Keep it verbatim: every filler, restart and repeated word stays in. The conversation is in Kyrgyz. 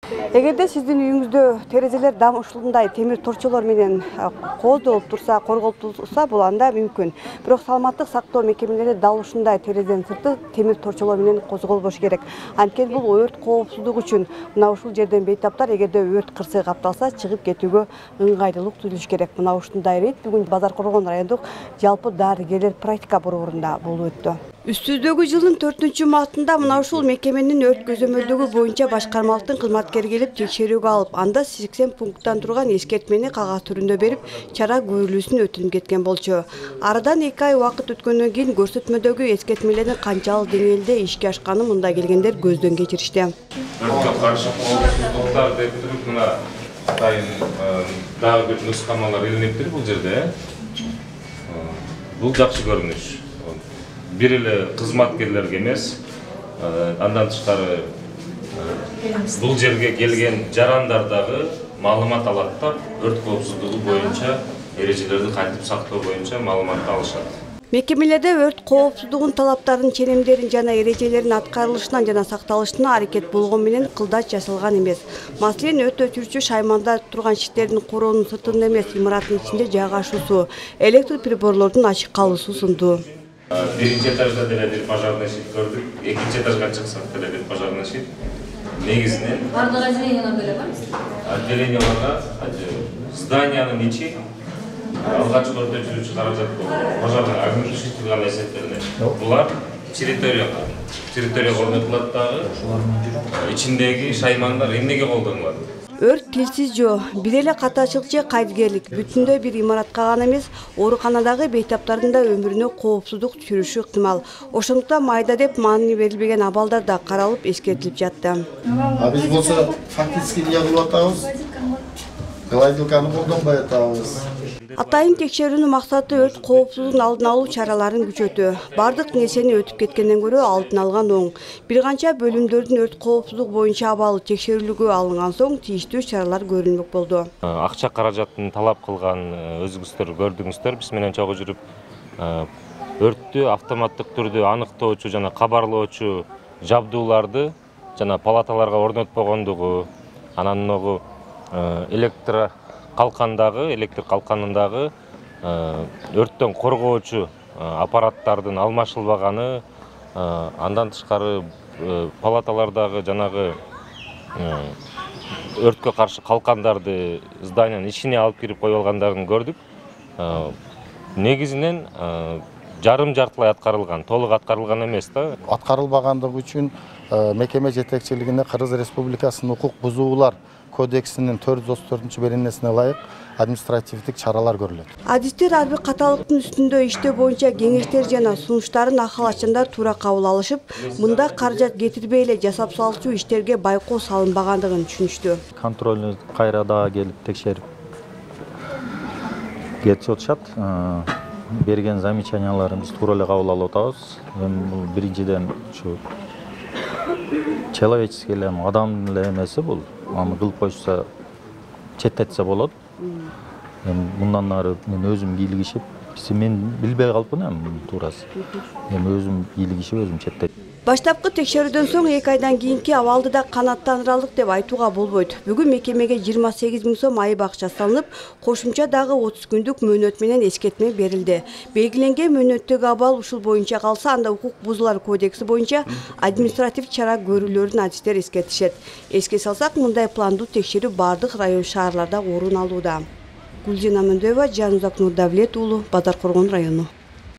Эгерде сиздин үйүңүздө терезелер дам ушундай темир торчолор менен кооздолуп турса, корголуп турса, бул анда мүмкүн. Бирок саламаттык сактоо мекемелери дал ушундай терезенин сырты темир торчолор менен козголбош керек. Анткени бул өрт коопсуздугу үчүн мына ушул жерден бейтаптар эгерде өрт кырсыгы капталса, чыгып кетүүгө ыңгайлуулук түзүлүш керек. Мына ушундай рейд бүгүн Базар Коргон райондук жалпы дарыгерлер практика борборунда болуп өттү. Үстүздөгү жылдын төртүнчү мартында мына ушул мекеменин өрт көзөмөлдөгү боюнча башкармалыктын кызматкери келип текшерүүгө алып, анда сексен пункттан турган эскертмени кагаз түрүндө берип, чара көрүлүүсүн өтүнүп кеткен болчу. Арадан эки ай убакыт өткөндөн кийин көрсөтмөдөгү эскертмелердин канчалык деңгээлде ишке ашканын мында келгендер көздөн кечиришти. Өрткө каршы коопсуздуктар деп туруп, мына атайын дагы бир нускамалар илиниптир бул жерде. Бул жакшы көрүнүш. Бир эле кызматкерлерге эмес, андан тышкары бул жерге келген жарандар дагы маалымат алаттап, өрт коопсуздугу боюнча эрежелерди кантип сактоо боюнча маалыматты алышат. Мекемелерде өрт коопсуздугунун талаптарын, ченемдерин жана эрежелерин аткарылышынан жана сакталышына аракет болгон менен кылдач жасалган эмес. Маселен, өрт өчүрүүчү шайманда турган шиттердин короонун сыртында эмес, имараттын ичинде жайгашуусу, электр приборлордун ачык калуусу сунду. Биринчи этажда деле бир пожарный щит көрдүк, экинчи этажга чыксак деле бир пожарный щит. Негизинен бардык отделениялар деле бар. Отделенияларга зданиянын ичи алгачкы өрт өчүрүүчү каражат пожарный огнетушитель кылган эсептелинет. Булар территорияга, территорияга орнотулат дагы. Ичиндеги шаймандар эмнеге колдонулат? Өрт тилсиз жөө, бир эле катачылык же кайдыгерлик бүтүндөй бир имаратка гана эмес, ооруканадагы бейтаптардын да өмүрүнө коопсуздук түшүрүшү ыктымал. Ошондуктан майда деп маани берилбеген абалдар да каралып, эскертилип жатты. А биз болсо фактически эмне кылып атабыз? Гладилканы колдонбой атабыз. Атайын текшерүүнүн максаты өрт коопсуздугун алдын алуу чараларын күчөтүү. Бардык нерсени өтүп кеткенден көрө алдын алган оң. Бир канча бөлүмдөрдүн өрт коопсуздук боюнча абалы текшерүүлгө алынган соң тийиштүү чаралар көрүлмөк болду. Акча каражатын талап кылган өзүңүздөр көрдүңүздөр, биз менен чогуу жүрүп өрттү автоматтык түрдө аныктоочу жана кабарлоочу жабдууларды жана палаталарга орнотпогондугу, анан могу электро калкандагы, электр калканындагы өрттөн коргоочу аппараттардын алмашылбаганы, андан тышкары палаталардагы жанагы өрткө каршы калкандарды зданиянын ичине алып кирип коюп алгандарын көрдүк. Негизинен жарым жартылай аткарылган, толук аткарылган эмес да. Аткарылбагандыгы үчүн мекеме жетекчилигине Кыргыз Республикасынын укук бузуулар кодексинин төрт жүз отуз төртүнчү беренесине ылайык административдик чаралар көрүлөт. Адистер ар бир каталыктын үстүндө иштөө боюнча кеңештер жана сунуштарын акыл-ачандар туура кабыл алышып, мында каражат кетирбей эле жасап салчу иштерге байкоо салынбагандыгын түшүнүштү. Контрольный кайра дагы келип текшерип кетип атышат. Берген замечанияларын биз туура эле кабыл алып атабыз. Эми бул биринчиден ушу человеческий эле адам эле эмеси бул. Аны кылып койсо четтетсе болот. Эми мындан ары мен өзүм кийлигишип, мен билбей калыпмын эми туурасы. Эми өзүм кийлигишип өзүм четтет. Баштапкы текшерүүдөн соң эки айдан кийинки абалды да канааттандыралык деп айтууга болбойт. Бүгүн мекемеге жыйырма сегиз миң сом айып акча салынып, кошумча дагы отуз күндүк мөөнөт менен эскертме берилди. Белгиленген мөөнөттөгү абал ушул боюнча калса, анда укук бузуулар кодекси боюнча административ чара көрүүлөрүн адистер эскертишет. Эске салсак, мындай пландуу текшерүү бардык район шаарларда орун алууда. Гүлжина Мөндөева, Жанузак Нурдавлет уулу, Базар Коргон району.